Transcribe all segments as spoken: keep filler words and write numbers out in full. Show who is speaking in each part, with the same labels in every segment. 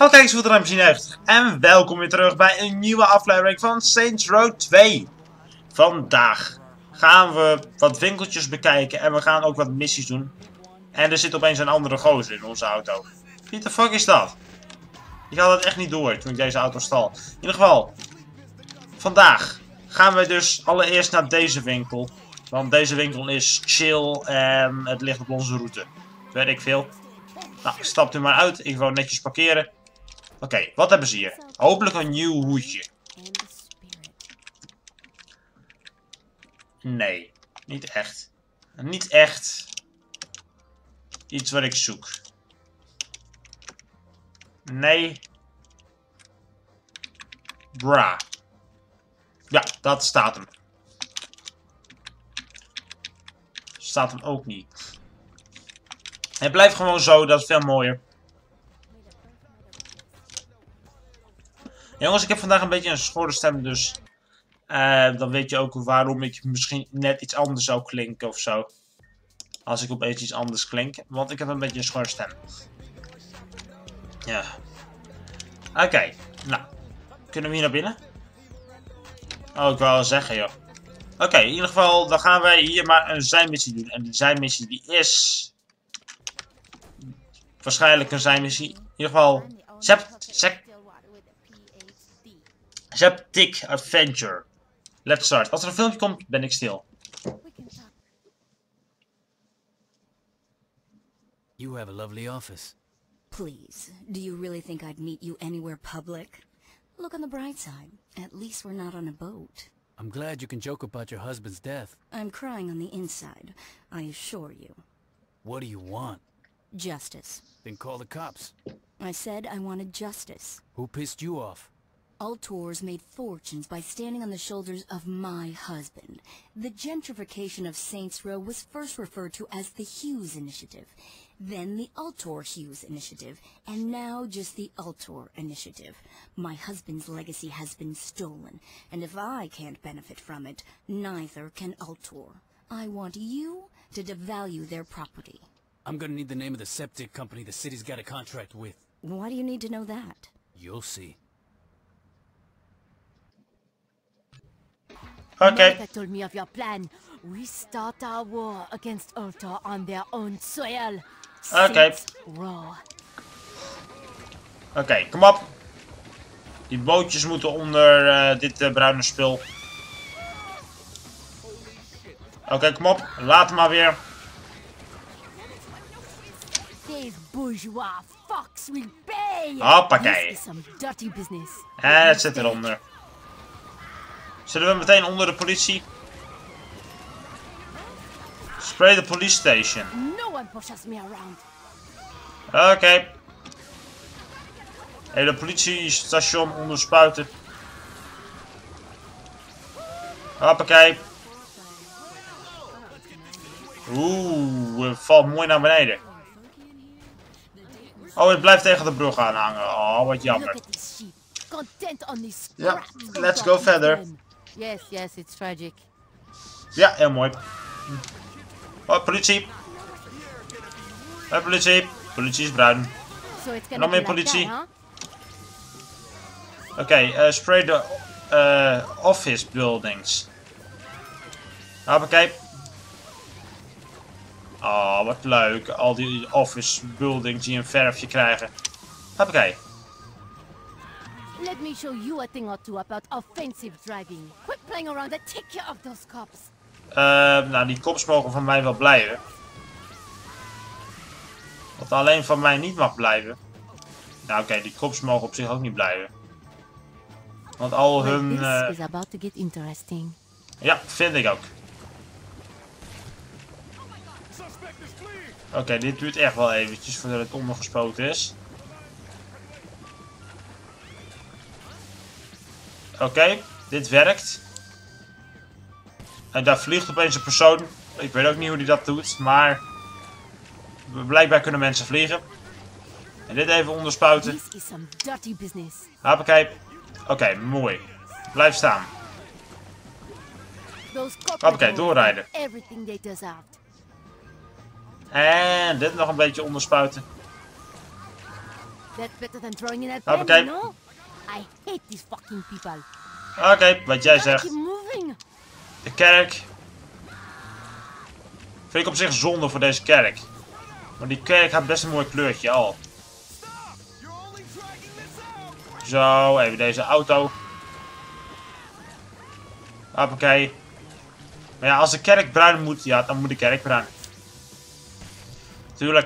Speaker 1: Hallo kijkers van Ruim negentig en welkom weer terug bij een nieuwe aflevering van Saints Row twee. Vandaag gaan we wat winkeltjes bekijken en we gaan ook wat missies doen. En er zit opeens een andere gozer in onze auto. Wie de fuck is dat? Ik had het echt niet door toen ik deze auto stal. In ieder geval, vandaag gaan we dus allereerst naar deze winkel. Want deze winkel is chill en het ligt op onze route. Weet ik veel. Nou, stapt u maar uit. Ik wil netjes parkeren. Oké, okay, wat hebben ze hier? Hopelijk een nieuw hoedje. Nee, niet echt. Niet echt iets wat ik zoek. Nee. Bra. Ja, dat staat hem. Staat hem ook niet. Het blijft gewoon zo, dat is veel mooier. Jongens, ik heb vandaag een beetje een schorre stem, dus uh, dan weet je ook waarom ik misschien net iets anders zou klinken of zo. Als ik opeens iets anders klink, want ik heb een beetje een schorre stem. Ja. Oké, okay. Nou. Kunnen we hier naar binnen? Oh, ik wou wel zeggen, joh. Oké, okay, in ieder geval, dan gaan wij hier maar een zijmissie doen. En die zijmissie die is waarschijnlijk een zijmissie. In ieder geval, Septic Adventure. Let's start. Als er een filmpje komt, ben ik stil.
Speaker 2: You have a lovely office.
Speaker 3: Please, do you really think I'd meet you anywhere public? Look on the bright side. At least we're not on a boat.
Speaker 2: I'm glad you can joke about your husband's death.
Speaker 3: I'm crying on the inside, I assure you.
Speaker 2: What do you want?
Speaker 3: Justice.
Speaker 2: Then call the cops.
Speaker 3: I said I wanted justice.
Speaker 2: Who pissed you off?
Speaker 3: Ultors made fortunes by standing on the shoulders of my husband. The gentrification of Saints Row was first referred to as the Hughes Initiative, then the Ultor Hughes Initiative, and now just the Ultor Initiative. My husband's legacy has been stolen, and if I can't benefit from it, neither can Ultor. I want you to devalue their property.
Speaker 2: I'm gonna need the name of the septic company the city's got a contract with.
Speaker 3: Why do you need to know that?
Speaker 2: You'll see.
Speaker 1: Okay.
Speaker 4: Monica told me of your plan. We start our war against Ultor on their own soil.
Speaker 1: Okay.
Speaker 4: Raw.
Speaker 1: Oké, okay, kom op. Die bootjes moeten onder uh, dit uh, bruine spul. Oké, okay, kom op. Laat hem maar weer.
Speaker 4: These bourgeois fucks will pay.
Speaker 1: Hoppakee.
Speaker 4: This is some dirty business.
Speaker 1: En het zit eronder. Zullen we meteen onder de politie? Spray the police station.
Speaker 4: No one pushes me around.
Speaker 1: Oké. Okay. Hele politiestation onderspuiten. Hoppakee. Oeh, het valt mooi naar beneden. Oh, het blijft tegen de brug aan hangen. Oh, wat jammer. Ja, let's go verder.
Speaker 4: Yes, yes, it's tragic.
Speaker 1: Ja, heel mooi. Oh, politie. Hoi, politie. Politie is bruin. En nog meer politie. Oké, okay, uh, spray de uh, office buildings. Hoppakee. Oh, wat leuk. Al die office buildings die een verfje krijgen. Hoppakee.
Speaker 4: Let me show you a thing or two about offensive driving. Quit playing around and take care of those cops.
Speaker 1: Uh, nou, die cops mogen van mij wel blijven. Wat alleen van mij niet mag blijven. Nou, oké, okay, die cops mogen op zich ook niet blijven. Want al hun... Uh...
Speaker 4: This is about to get interesting.
Speaker 1: Ja, vind ik ook. Oké, okay, dit duurt echt wel eventjes voordat het ondergespoten is. Oké, okay, dit werkt. En daar vliegt opeens een persoon. Ik weet ook niet hoe die dat doet, maar blijkbaar kunnen mensen vliegen. En dit even onderspuiten. Hoppakee. Oké, okay, mooi. Blijf staan. Hoppakee, doorrijden. En dit nog een beetje onderspuiten.
Speaker 4: That's better than throwing in a
Speaker 1: Oké.
Speaker 4: pen, you know? I hate these fucking people.
Speaker 1: Oké, okay, wat jij
Speaker 4: Gotta
Speaker 1: zegt.
Speaker 4: keep moving.
Speaker 1: De kerk. Vind ik op zich zonde voor deze kerk. Maar die kerk heeft best een mooi kleurtje al. Zo, even deze auto. Hoppakee. Maar ja, als de kerk bruin moet, ja, dan moet de kerk bruin. Tuurlijk.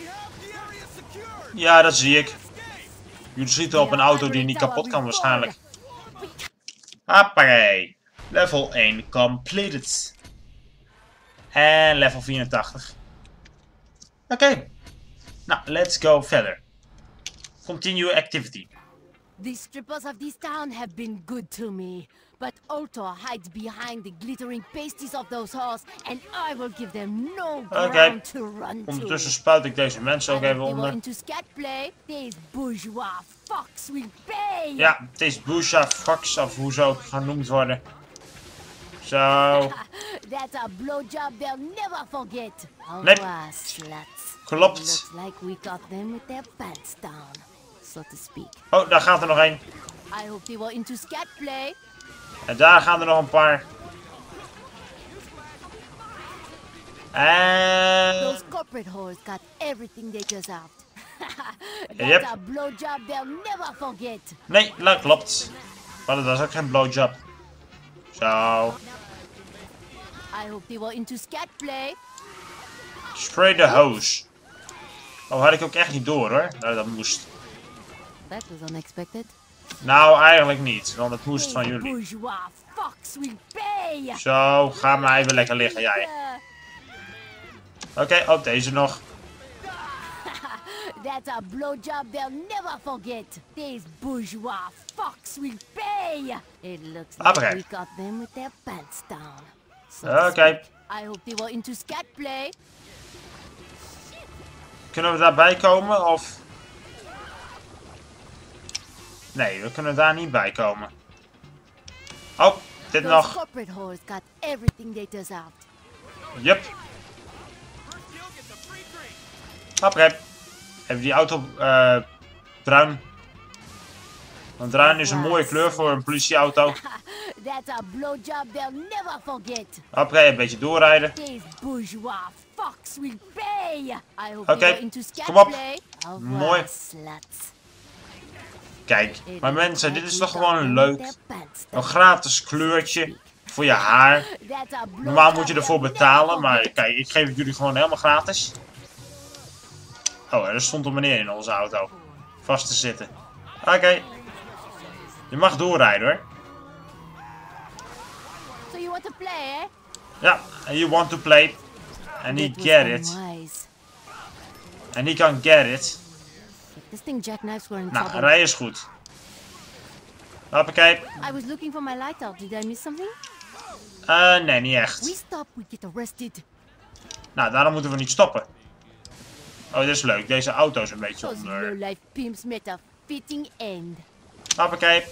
Speaker 1: Ja, dat zie ik. Jullie schieten op een auto die niet kapot kan waarschijnlijk. Hoppakee. Level één completed. En level vierentachtig. Oké. Okay. Nou, let's go verder. Continue activity.
Speaker 4: The strippers of this town have been good to me. But Ultor hides behind the glittering pasties of those halls, and I will give them no ground
Speaker 1: okay.
Speaker 4: to run to.
Speaker 1: Ondertussen spuit ik deze mensen ook even onder.
Speaker 4: Into scatplay, these bourgeois fucks will pay.
Speaker 1: Ja, deze bourgeois fucks, of hoe ze ook genoemd worden. Zo.
Speaker 4: That's a blowjob they'll never forget.
Speaker 1: Nee.
Speaker 4: Sluts.
Speaker 1: Klopt.
Speaker 4: Looks like we got them with their pants down, so to speak.
Speaker 1: Oh, daar gaat er nog één.
Speaker 4: I hope they were into scatplay.
Speaker 1: En daar gaan er nog een paar. En...
Speaker 4: Those corporate whores got everything they deserved. That's
Speaker 1: Yep.
Speaker 4: a blowjob they'll never forget.
Speaker 1: Nee, dat klopt. Maar dat was ook geen blowjob. Zo.
Speaker 4: I hope they were into scatplay.
Speaker 1: Spray the hose. Oh, had ik ook echt niet door hoor. Nou, dat moest.
Speaker 4: That was unexpected.
Speaker 1: Nou, eigenlijk niet. Want het moest van jullie.
Speaker 4: Bourgeois fucks will pay.
Speaker 1: Zo, ga maar even lekker liggen jij. Oké, okay, oh deze nog.
Speaker 4: That's a blowjob they'll never forget. These bourgeois fucks will pay. It looks like
Speaker 1: Okay.
Speaker 4: we got them with their pants down. So
Speaker 1: Oké. Okay.
Speaker 4: I hope they were into scatplay.
Speaker 1: Kunnen we daarbij komen of... Nee, we kunnen daar niet bij komen. Oh, dit
Speaker 4: Those
Speaker 1: nog.
Speaker 4: corporate whores got everything they deserved.
Speaker 1: Yup. Oké. Even die auto uh, bruin. Want bruin is een mooie kleur voor een politieauto.
Speaker 4: That's a blowjob they'll never forget.
Speaker 1: Oké, een beetje doorrijden.
Speaker 4: These bourgeois fucks will pay. I hope
Speaker 1: Oké,
Speaker 4: they were into
Speaker 1: kom op.
Speaker 4: scatplay. Au revoir,
Speaker 1: Mooi.
Speaker 4: sluts.
Speaker 1: Kijk,
Speaker 4: It
Speaker 1: maar
Speaker 4: looks
Speaker 1: mensen,
Speaker 4: like
Speaker 1: dit is
Speaker 4: we
Speaker 1: toch
Speaker 4: got
Speaker 1: gewoon
Speaker 4: them
Speaker 1: leuk.
Speaker 4: with their pants
Speaker 1: Een
Speaker 4: down.
Speaker 1: gratis kleurtje voor je haar.
Speaker 4: That's a blowjob
Speaker 1: Normaal moet je ervoor
Speaker 4: they'll
Speaker 1: betalen,
Speaker 4: never
Speaker 1: maar
Speaker 4: forget.
Speaker 1: kijk, ik geef het jullie gewoon helemaal gratis. Oh, er stond een meneer in onze auto. Vast te zitten. Oké. Okay. Je mag doorrijden hoor.
Speaker 4: So you want to play, eh?
Speaker 1: Ja, and you want to play. And he
Speaker 4: That was
Speaker 1: get it.
Speaker 4: unwise.
Speaker 1: And he can get it.
Speaker 4: If this thing jackknives were in
Speaker 1: Nou,
Speaker 4: trouble.
Speaker 1: rij is goed. Hoppakee.
Speaker 4: I was looking for my lighter. Did I miss something?
Speaker 1: Uh, nee, niet
Speaker 4: We
Speaker 1: echt.
Speaker 4: stop, we get arrested.
Speaker 1: Nou, daarom moeten we niet stoppen. Oh, dit is leuk. Deze auto is een beetje
Speaker 4: Those
Speaker 1: onder.
Speaker 4: low-life pimps met a fitting end.
Speaker 1: Hoppakee.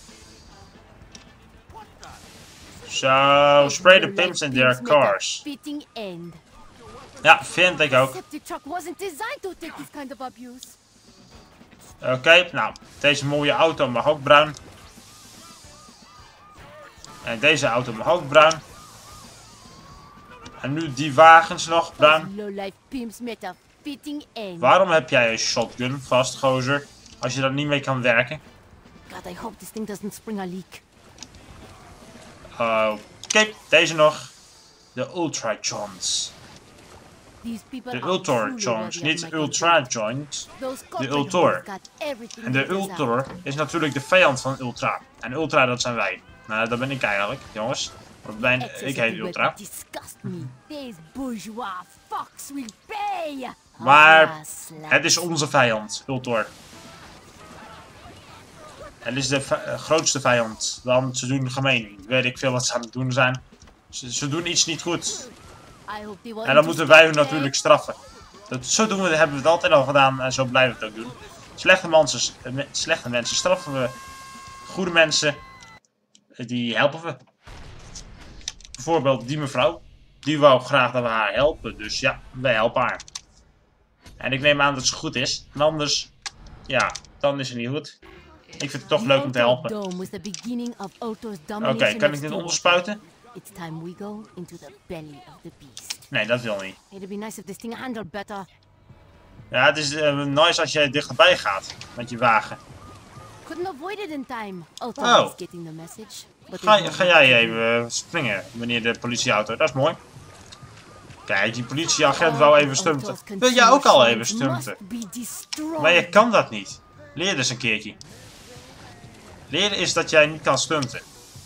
Speaker 1: Zo, spray the pimps in their cars.
Speaker 4: Fitting end.
Speaker 1: Ja, vind ik ook.
Speaker 4: Septic truck wasn't designed to take this kind of abuse.
Speaker 1: Oké, okay, nou, deze mooie auto mag ook bruin. En deze auto mag ook bruin. En nu die wagens nog bruin.
Speaker 4: Those low-life pimps met a fitting end.
Speaker 1: Waarom heb jij een shotgun vast, gozer? Als je daar niet mee kan werken.
Speaker 4: God, I hope this thing doesn't spring a leak.
Speaker 1: Oké, okay, deze nog. De Ultra Johns.
Speaker 4: These people
Speaker 1: De
Speaker 4: are
Speaker 1: Ultra
Speaker 4: truly
Speaker 1: Johns,
Speaker 4: worthy of
Speaker 1: niet
Speaker 4: my
Speaker 1: Ultra
Speaker 4: contempt.
Speaker 1: Joint.
Speaker 4: Those
Speaker 1: De
Speaker 4: corporate
Speaker 1: Ultor.
Speaker 4: whores got everything
Speaker 1: En de
Speaker 4: they deserve.
Speaker 1: Ultor is natuurlijk de vijand van Ultra. En Ultra, dat zijn wij. Nou, dat ben ik eigenlijk, jongens. Want mijn,
Speaker 4: Excess
Speaker 1: ik
Speaker 4: of
Speaker 1: heet
Speaker 4: the
Speaker 1: Ultra.
Speaker 4: weapon disgust me. These bourgeois fucks will pay.
Speaker 1: Maar
Speaker 4: Ah, sluts.
Speaker 1: het is onze vijand, Ultor. Het is de v- grootste vijand. Want ze doen gemeen. Weet ik veel wat ze aan het doen zijn. Ze, ze doen iets niet goed.
Speaker 4: I hope they were
Speaker 1: En dan
Speaker 4: into
Speaker 1: moeten wij hun
Speaker 4: scatplay.
Speaker 1: natuurlijk straffen. Dat, zo doen we, hebben we het altijd al gedaan en zo blijven we het ook doen. Slechte mensen, eh, me- slechte mensen straffen we. Goede mensen, eh, die helpen we. Bijvoorbeeld die mevrouw. Die wou graag dat we haar helpen. Dus ja, wij helpen haar. En ik neem aan dat ze goed is. En anders Ja, dan is het niet goed. Ik vind het toch leuk om te helpen. Oké, okay, kan ik dit onderspuiten? Nee, dat wil niet. Ja, het is uh, nice als jij dichterbij gaat met je wagen. Oh. Ga, ga jij even springen, meneer de politieauto? Dat is mooi. Kijk, die politieagent wou even stunten. Wil jij ook al even stunten? Maar je kan dat niet. Leer dus een keertje. Leer is dat jij niet kan stunten.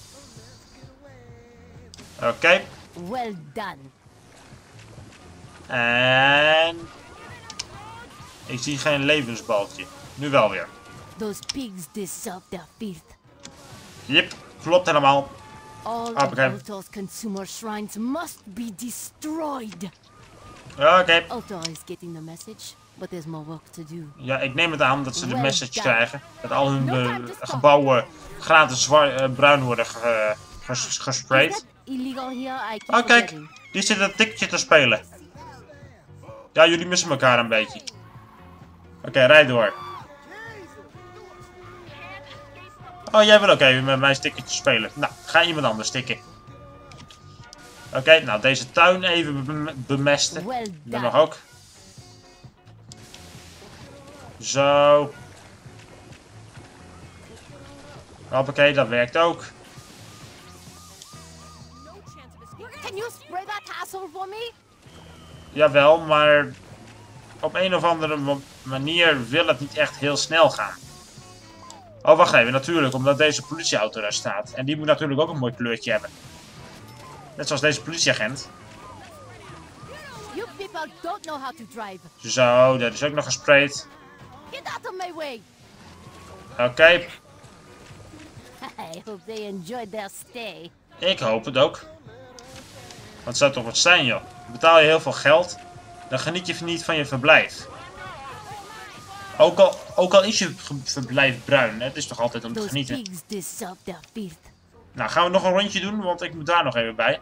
Speaker 1: Oké. Okay.
Speaker 4: Well done.
Speaker 1: En... ik zie geen levensbalkje. Nu wel weer.
Speaker 4: Those pigs deserve their filth.
Speaker 1: Yep, klopt helemaal.
Speaker 4: All of Ultor's consumer shrines must be destroyed.
Speaker 1: Oké. Okay.
Speaker 4: Ultor is getting the message, but there's more work to do.
Speaker 1: Ja, ik neem het aan dat ze de message krijgen. Dat al hun uh, gebouwen gratis uh, bruin worden ge ges gesprayed. Oh kijk, die zit een tikje te spelen. Ja, jullie missen elkaar een beetje. Oké, okay, rijd door. Oh, jij wil ook even met mijn stickertje spelen. Nou, ga iemand anders stikken. Oké, okay, nou deze tuin even bemesten. Dat mag ook. Zo. Hoppakee, dat werkt ook.
Speaker 4: Can you spray that asshole for me?
Speaker 1: Jawel, maar op een of andere manier wil het niet echt heel snel gaan. Oh, wacht even, natuurlijk, omdat deze politieauto daar staat. En die moet natuurlijk ook een mooi kleurtje hebben. Net zoals deze politieagent.
Speaker 4: You people don't know how to drive.
Speaker 1: Zo, dat is ook nog gesprayed.
Speaker 4: Get out of my way.
Speaker 1: Oké. Okay.
Speaker 4: I hope they enjoyed their stay.
Speaker 1: Ik hoop het ook. Want het zou toch wat zijn, joh. Betaal je heel veel geld, dan geniet je niet van je verblijf. Ook al, ook al is je verblijf bruin, hè? Het is toch altijd om te genieten. Nou, gaan we nog een rondje doen, want ik moet daar nog even bij.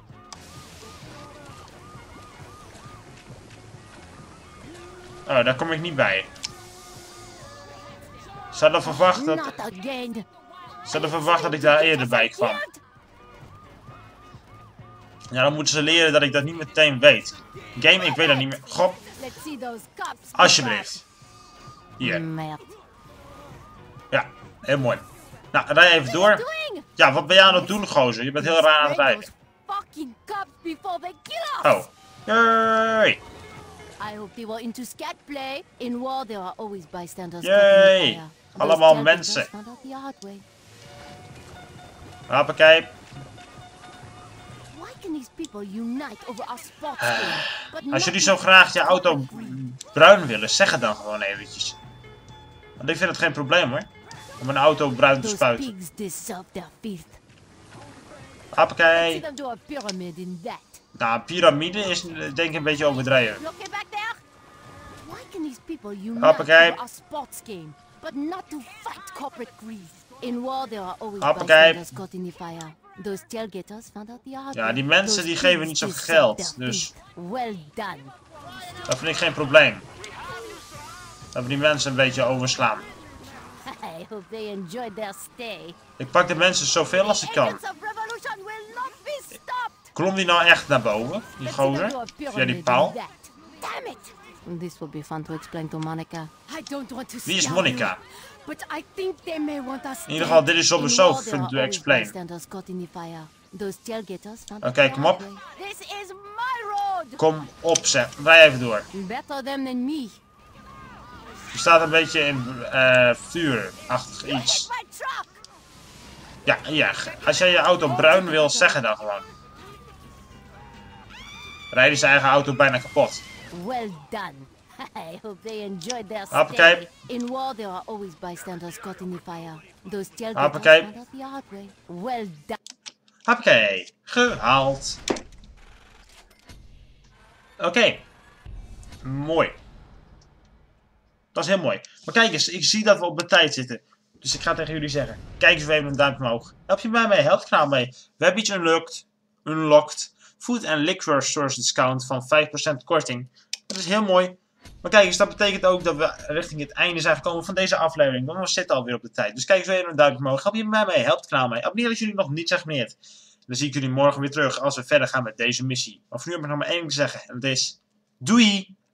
Speaker 1: Oh, daar kom ik niet bij. Ze hadden verwacht dat... Ze hadden verwacht dat ik daar eerder bij kwam. Ja, dan moeten ze leren dat ik dat niet meteen weet. Game, ik weet dat niet meer. God. Alsjeblieft. Hier. Ja, heel mooi. Nou, rij even door. Ja, wat ben jij aan het doen, gozer? Je bent heel raar aan het rijden. Oh. Yay! Yay! Allemaal mensen. Hoppakee. Als jullie zo graag je auto bruin willen, zeg het dan gewoon eventjes. Want ik vind het geen probleem hoor. Om een auto bruin te spuiten. Hoppakee. Nou, piramide is denk ik een beetje overdreven. Hoppakee. Hoppakee. Ja, die mensen die geven niet zoveel geld, dus dat vind ik geen probleem. Dat we die mensen een beetje overslaan. Ik pak de mensen zoveel als ik kan. Klom die nou echt naar boven, die gozer? Via die paal? Wie is Monica? In ieder geval, dit is sowieso fun to explain. Oké, okay, kom op. Kom op, zeg. Rij even door. Je staat een beetje in uh, vuurachtig iets. Ja, ja, als jij je auto bruin wil, zeg het dan gewoon. Rijdt hij zijn eigen auto bijna kapot.
Speaker 4: Well done. I hope they enjoyed their
Speaker 1: stay.
Speaker 4: In war there are always bystanders caught in the fire. Those
Speaker 1: tailgaters
Speaker 4: found out the hard way. Well done.
Speaker 1: Hoppakee, gehaald. Oké. Okay. Mooi. Dat is heel mooi. Maar kijk eens, ik zie dat we op de tijd zitten. Dus ik ga tegen jullie zeggen. Kijk eens even een duimpje omhoog. Help je mij mee? Help het kanaal mee. We hebben iets unlocked. Unlocked. Food and liquor stores discount van vijf procent korting. Dat is heel mooi. Maar kijk eens, dat betekent ook dat we richting het einde zijn gekomen van deze aflevering. Want we zitten alweer op de tijd. Dus kijk eens even een duimpje omhoog. Help je mij mee, help het kanaal mee. Abonneer als jullie nog niet zijn geabonneerd. Dan zie ik jullie morgen weer terug als we verder gaan met deze missie. Maar voor nu heb ik nog maar één ding te zeggen. En dat is... Doei!